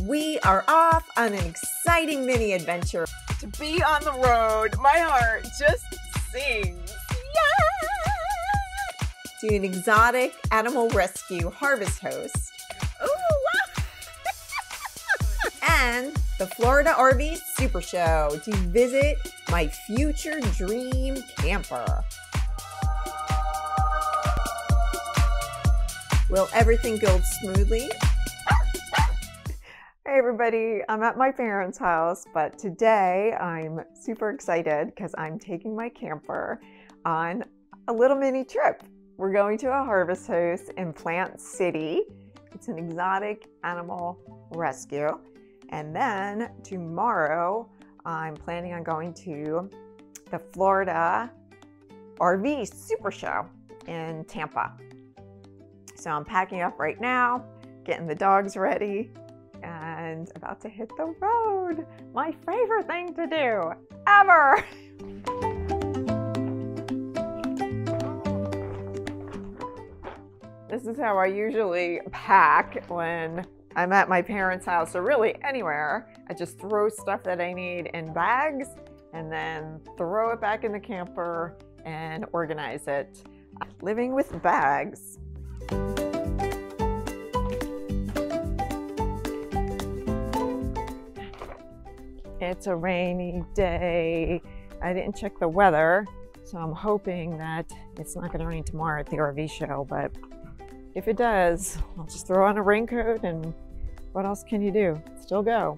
We are off on an exciting mini adventure. To be on the road, my heart just sings. Yeah! To an exotic animal rescue Harest Host. Ooh, and the Florida RV Supershow to visit my future dream camper. Will everything go smoothly? Hey everybody, I'm at my parents' house, but today I'm super excited because I'm taking my camper on a little mini trip. We're going to a Harest Host in Plant City. It's an exotic animal rescue. And then tomorrow, I'm planning on going to the Florida RV Supershow in Tampa. So I'm packing up right now, getting the dogs ready, and about to hit the road. My favorite thing to do ever. This is how I usually pack when I'm at my parents' house, or really anywhere. I just throw stuff that I need in bags and then throw it back in the camper and organize it. Living with bags. It's a rainy day. I didn't check the weather, so I'm hoping that it's not going to rain tomorrow at the RV show, but if it does, I'll just throw on a raincoat, and what else can you do? Still go.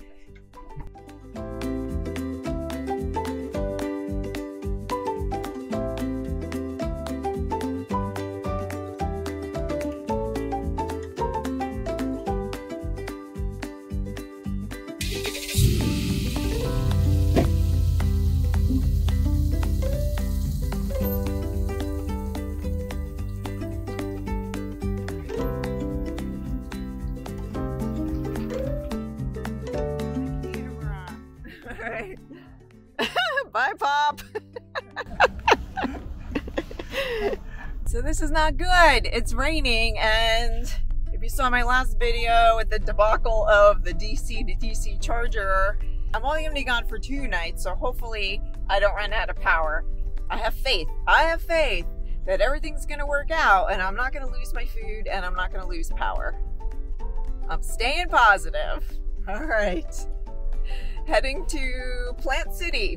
Bye, Pop. So this is not good. It's raining, and if you saw my last video with the debacle of the DC to DC charger, I'm only gonna be gone for 2 nights, so hopefully I don't run out of power. I have faith. I have faith that everything's gonna work out, and I'm not gonna lose my food, and I'm not gonna lose power. I'm staying positive. All right. Heading to Plant City.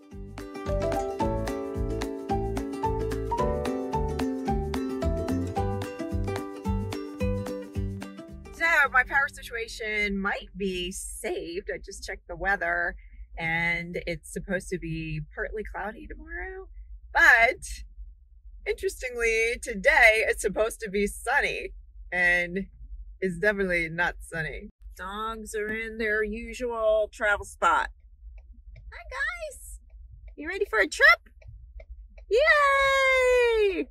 So my power situation might be saved. I just checked the weather and it's supposed to be partly cloudy tomorrow. But interestingly, today it's supposed to be sunny and it's definitely not sunny. Dogs are in their usual travel spot. Hi guys! You ready for a trip? Yay!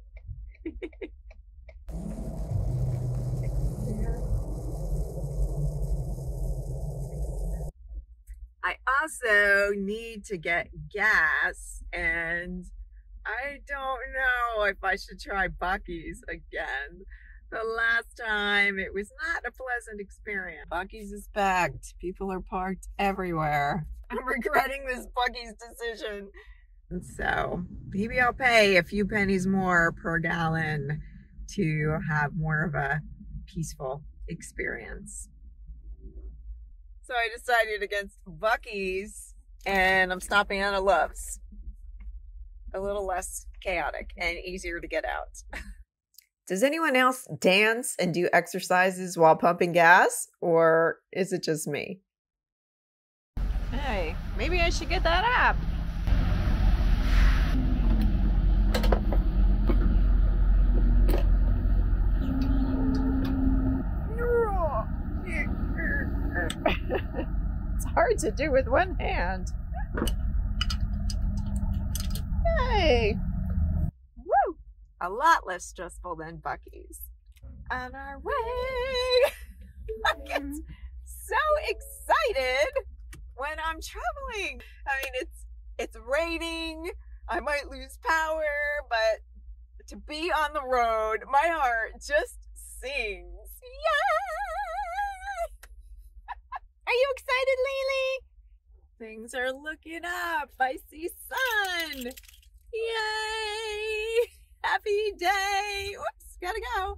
I also need to get gas, and I don't know if I should try Buc-ee's again. The last time it was not a pleasant experience. Buc-ee's is packed. People are parked everywhere. I'm regretting this Buc-ee's decision. And so maybe I'll pay a few pennies more per gallon to have more of a peaceful experience. So I decided against Buc-ee's, and I'm stopping at a Love's. A little less chaotic and easier to get out. Does anyone else dance and do exercises while pumping gas, or is it just me? Hey, maybe I should get that app. It's hard to do with one hand. Yay! Woo! A lot less stressful than Buc-ee's. On our way! I get so excited when I'm traveling. I mean, it's raining. I might lose power, but to be on the road, my heart just sings. Yay! clouds are looking up. I see sun. Yay! Happy day. Whoops, gotta go.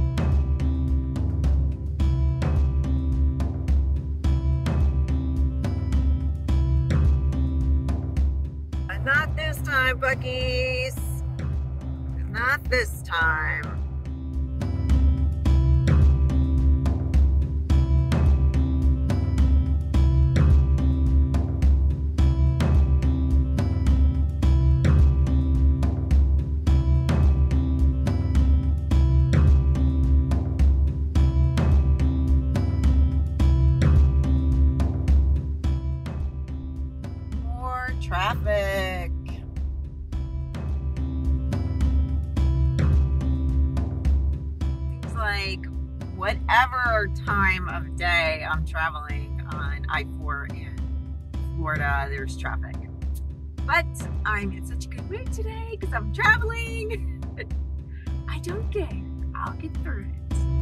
Not this time, Buckies. Not this time. More traffic. Like whatever time of day I'm traveling on I-4 in Florida, there's traffic. But I'm in such a good mood today because I'm traveling. I don't care. I'll get through it.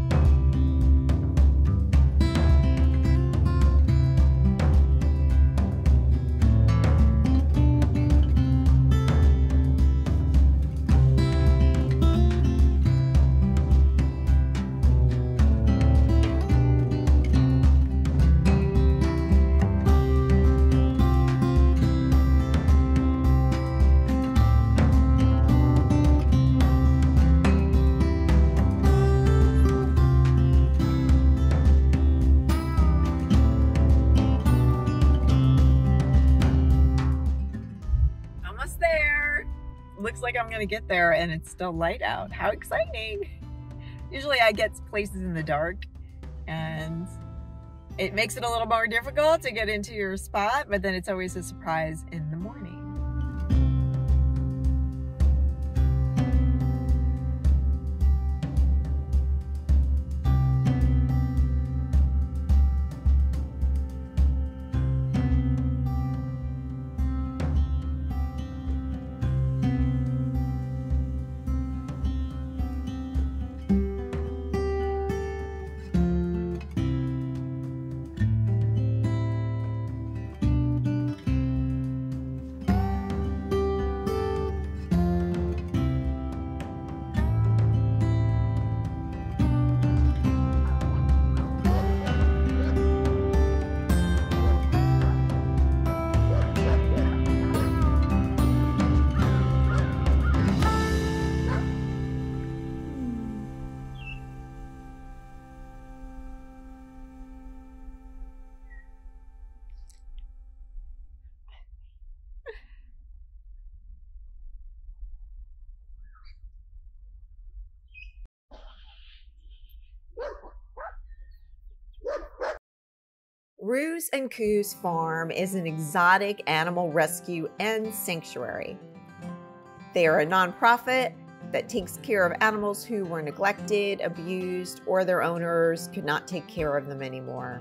Looks like I'm gonna get there and it's still light out. How exciting. Usually I get places in the dark and it makes it a little more difficult to get into your spot, but then it's always a surprise in the morning. Roos and Coos Farm is an exotic animal rescue and sanctuary. They are a nonprofit that takes care of animals who were neglected, abused, or their owners could not take care of them anymore.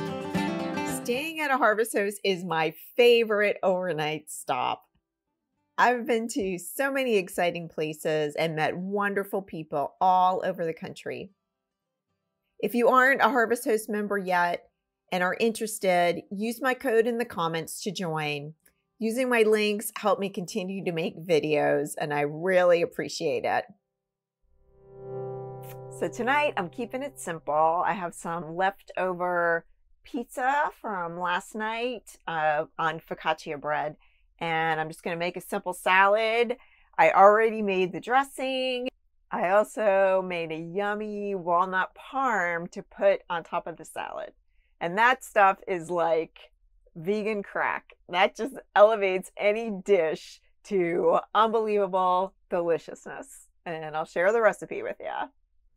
Staying at a Harest Host is my favorite overnight stop. I've been to so many exciting places and met wonderful people all over the country. If you aren't a Harest Host member yet and are interested, use my code in the comments to join. Using my links help me continue to make videos, and I really appreciate it. So tonight I'm keeping it simple. I have some leftover pizza from last night on focaccia bread, and I'm just going to make a simple salad. I already made the dressing. I also made a yummy walnut parm to put on top of the salad. And that stuff is like vegan crack. That just elevates any dish to unbelievable deliciousness. And I'll share the recipe with you.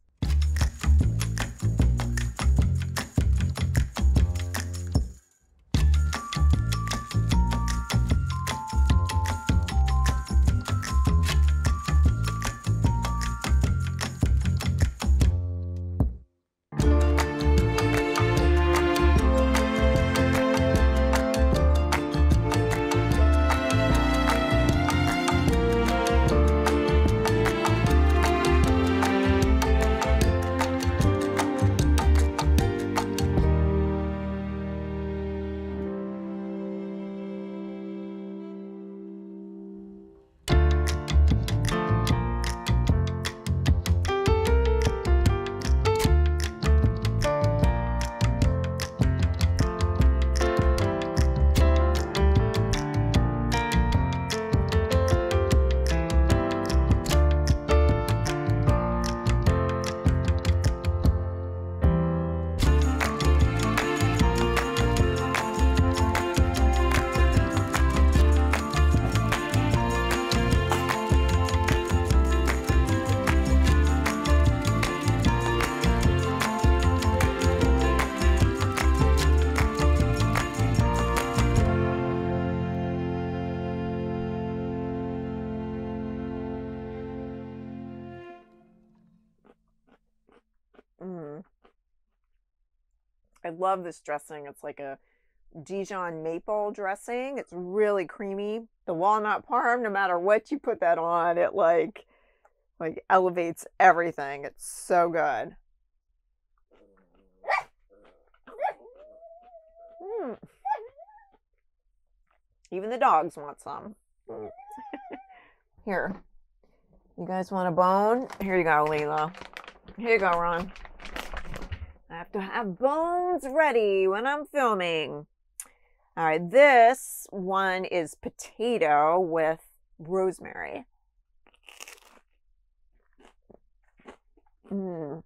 I love this dressing. It's like a Dijon maple dressing. It's really creamy. The walnut parm, no matter what you put that on, it like elevates everything. It's so good. Even the dogs want some. Here. You guys want a bone? Here you go, Leela. Here you go, Ron. I have to have bones ready when I'm filming. All right, this one is potato with rosemary. And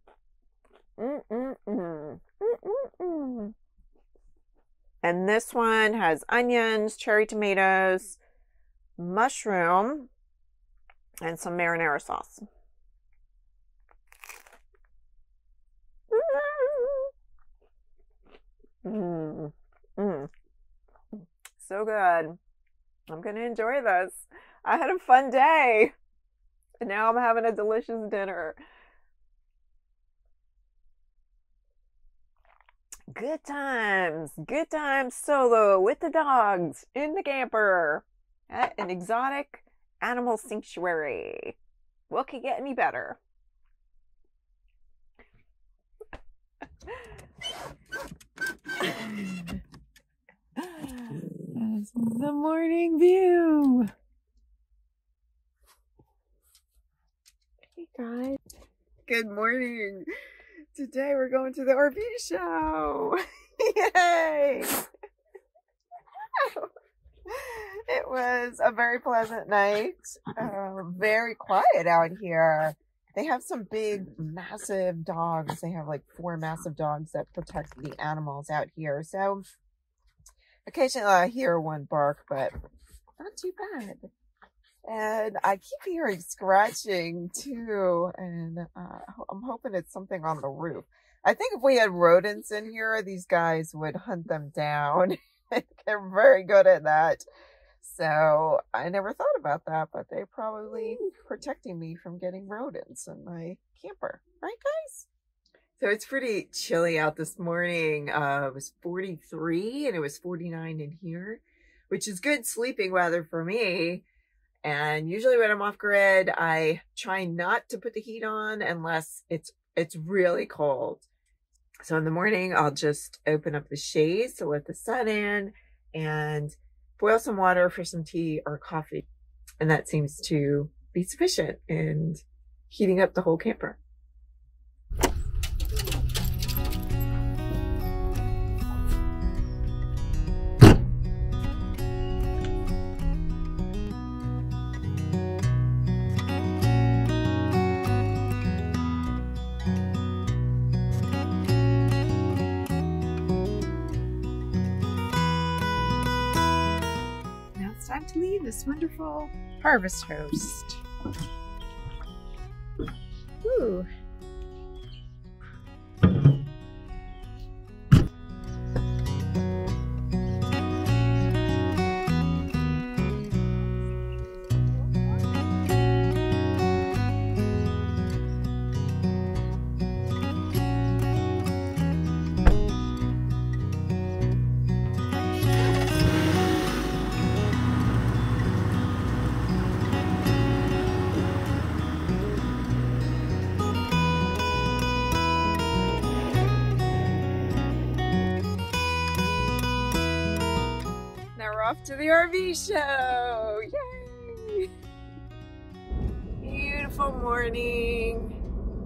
this one has onions, cherry tomatoes, mushroom, and some marinara sauce. So good. I'm going to enjoy this. I had a fun day. And now I'm having a delicious dinner. Good times solo with the dogs in the camper at an exotic animal sanctuary. What could get any better? This is the morning view. Hey guys. Good morning. Today we're going to the RV show. Yay! It was a very pleasant night. Very quiet out here. They have some big, massive dogs. They have like 4 massive dogs that protect the animals out here. So occasionally I hear one bark, but not too bad. And I keep hearing scratching too. And I'm hoping it's something on the roof. I think if we had rodents in here, these guys would hunt them down. They're very good at that. So I never thought about that, but they're probably protecting me from getting rodents in my camper. Right, guys? So it's pretty chilly out this morning. It was 43 and it was 49 in here, which is good sleeping weather for me. And usually when I'm off grid, I try not to put the heat on unless it's really cold. So in the morning, I'll just open up the shades to let the sun in and boil some water for some tea or coffee. And that seems to be sufficient in heating up the whole camper. Time to leave this wonderful Harest Host. Ooh. Off to the RV show! Yay! Beautiful morning.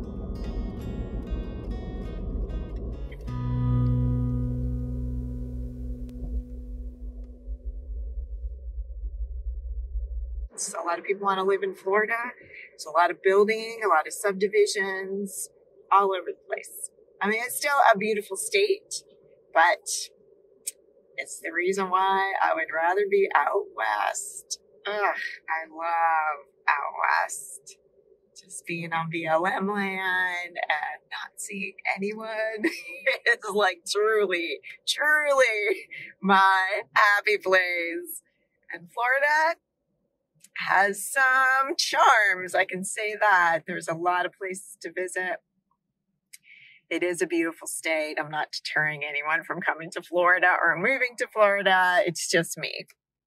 So a lot of people want to live in Florida. There's a lot of building, a lot of subdivisions all over the place. I mean, it's still a beautiful state, but it's the reason why I would rather be out west. Ugh, I love out west. Just being on BLM land and not seeing anyone. It's like truly, truly my happy place. And Florida has some charms, I can say that. There's a lot of places to visit. It is a beautiful state. I'm not deterring anyone from coming to Florida or moving to Florida. It's just me.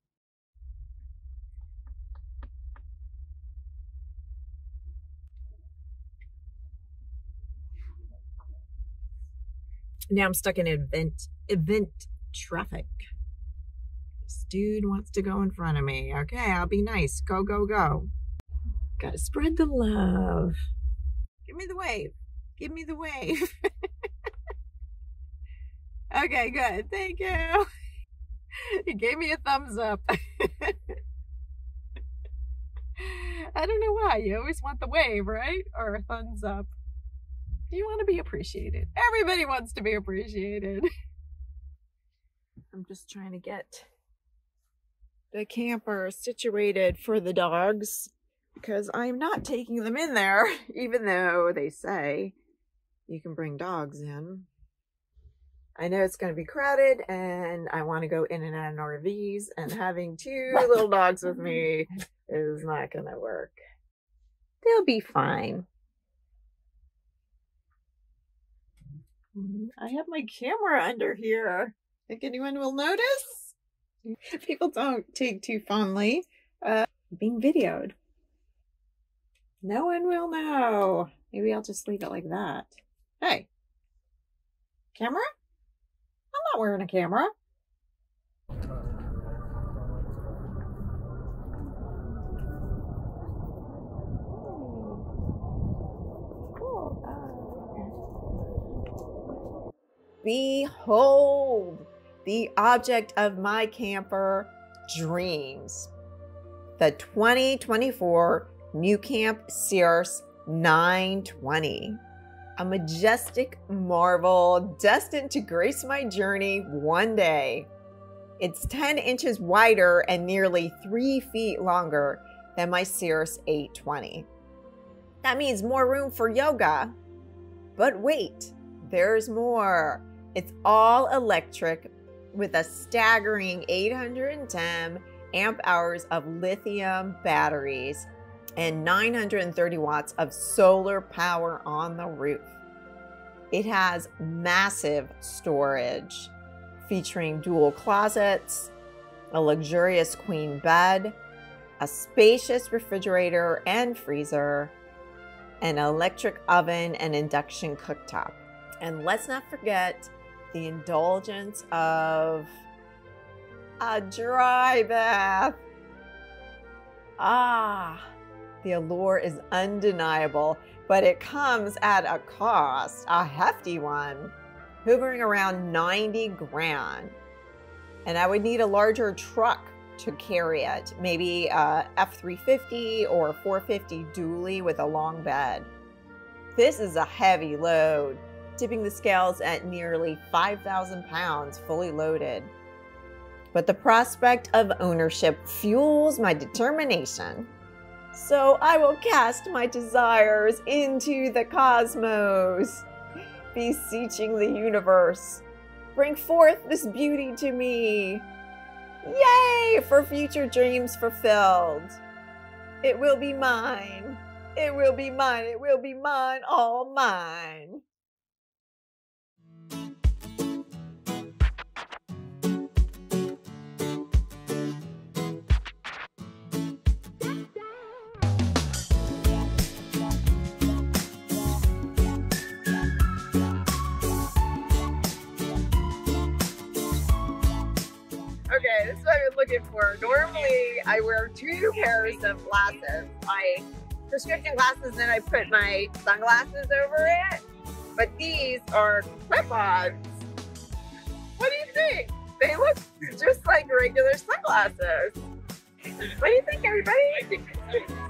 Now I'm stuck in event traffic. This dude wants to go in front of me. Okay, I'll be nice. Go, go, go. Gotta spread the love. Give me the wave. Give me the wave. Okay, good. Thank you. He gave me a thumbs up. I don't know why. You always want the wave, right? Or a thumbs up. You want to be appreciated. Everybody wants to be appreciated. I'm just trying to get the camper situated for the dogs because I'm not taking them in there, even though they say you can bring dogs in. I know it's going to be crowded and I want to go in and out of RVs, and having two little dogs with me is not going to work. They'll be fine. I have my camera under here. Think anyone will notice? People don't take too fondly being videoed. No one will know. Maybe I'll just leave it like that. Hey, camera? I'm not wearing a camera. Behold, the object of my camper dreams. The 2024 NuCamp Cirrus 920. A majestic marvel destined to grace my journey one day. It's 10 inches wider and nearly 3 feet longer than my Cirrus 820. That means more room for yoga. But wait, there's more. It's all electric with a staggering 810 amp hours of lithium batteries and 930 watts of solar power on the roof. It has massive storage featuring dual closets, a luxurious queen bed, a spacious refrigerator and freezer, an electric oven and induction cooktop. And let's not forget the indulgence of a dry bath. Ah, the allure is undeniable, but it comes at a cost, a hefty one, hovering around 90 grand. And I would need a larger truck to carry it, maybe a F350 or 450 dually with a long bed. This is a heavy load, tipping the scales at nearly 5,000 pounds fully loaded. But the prospect of ownership fuels my determination. So I will cast my desires into the cosmos, beseeching the universe. Bring forth this beauty to me. Yay, for future dreams fulfilled. It will be mine. It will be mine. It will be mine, all mine. Okay, this is what I've been looking for. Normally, I wear 2 pairs of glasses. My prescription glasses, and I put my sunglasses over it. But these are clip-ons. What do you think? They look just like regular sunglasses. What do you think, everybody? I think it's great.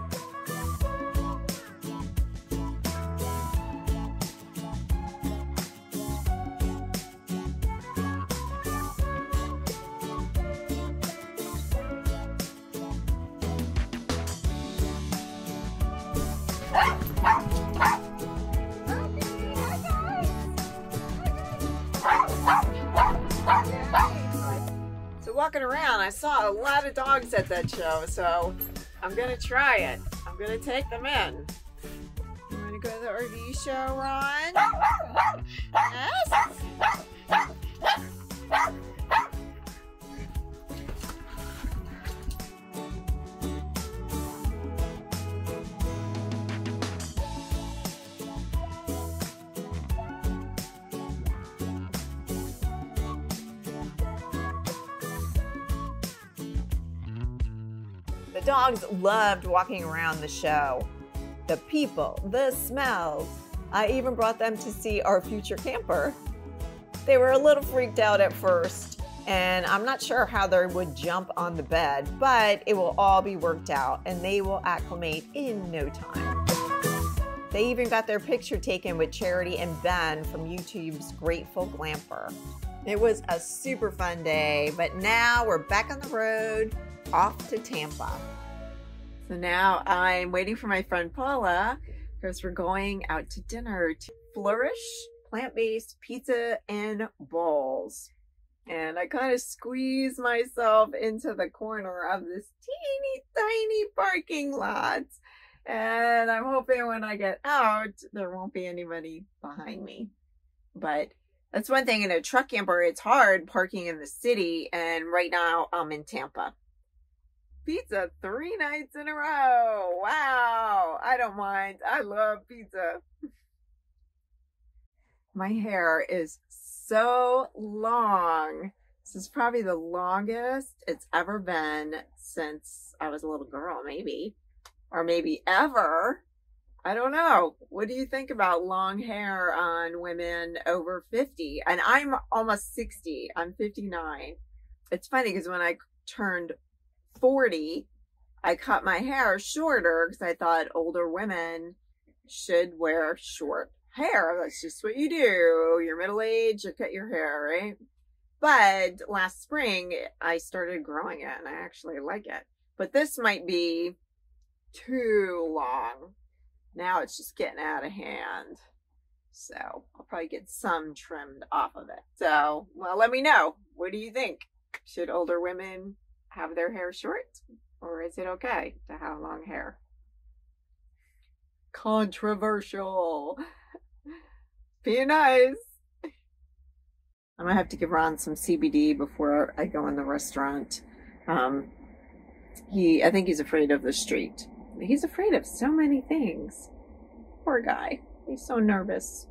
So walking around, I saw a lot of dogs at that show, so I'm gonna try it. I'm gonna take them in. You wanna go to the RV show, Ron? Yes? The dogs loved walking around the show. The people, the smells. I even brought them to see our future camper. They were a little freaked out at first, and I'm not sure how they would jump on the bed, but it will all be worked out and they will acclimate in no time. They even got their picture taken with Charity and Ben from YouTube's Grateful Glamper. It was a super fun day, but now we're back on the road, off to Tampa. So now I'm waiting for my friend Paula because we're going out to dinner to Flourish plant-based pizza and bowls. And I kind of squeeze myself into the corner of this teeny tiny parking lot. And I'm hoping when I get out, there won't be anybody behind me. But that's one thing in a truck camper, it's hard parking in the city. And right now I'm in Tampa. Pizza 3 nights in a row. Wow. I don't mind. I love pizza. My hair is so long. This is probably the longest it's ever been since I was a little girl, maybe. Or maybe ever. I don't know. What do you think about long hair on women over 50? And I'm almost 60. I'm 59. It's funny because when I turned 40, I cut my hair shorter because I thought older women should wear short hair. That's just what you do. You're middle aged, you cut your hair, right? But last spring, I started growing it and I actually like it. But this might be too long. Now it's just getting out of hand. So I'll probably get some trimmed off of it. So, well, let me know. What do you think? Should older women have their hair short? Or is it okay to have long hair? Controversial. Be nice. I'm gonna have to give Ron some CBD before I go in the restaurant. I think he's afraid of the street. He's afraid of so many things. Poor guy. He's so nervous.